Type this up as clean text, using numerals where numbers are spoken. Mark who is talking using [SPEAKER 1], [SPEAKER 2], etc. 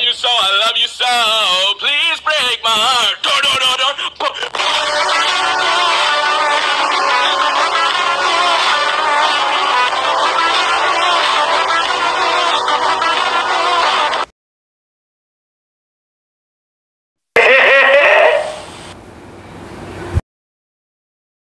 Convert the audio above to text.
[SPEAKER 1] you so, I love you so. Please break my heart.